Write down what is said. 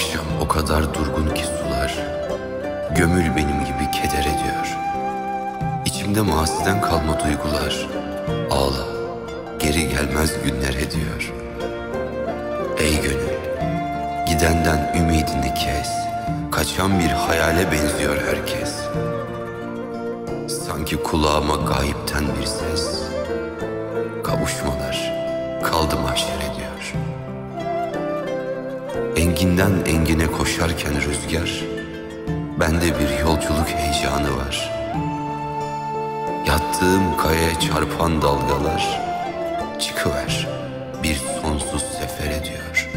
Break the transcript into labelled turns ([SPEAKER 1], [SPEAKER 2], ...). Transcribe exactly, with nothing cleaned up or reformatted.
[SPEAKER 1] akşam o kadar durgun ki sular, gömül benim gibi keder ediyor. İçimde masiden kalma duygular, ağla, geri gelmez günler ediyor. Ey gönül, gidenden ümidini kes, kaçan bir hayale benziyor herkes. Sanki kulağıma gayipten bir ses, kavuşmalar kaldı mahşer ediyor. Enginden engine koşarken rüzgar, bende bir yolculuk heyecanı var. Yattığım kayaya çarpan dalgalar, çıkıver bir sonsuz sefer ediyor.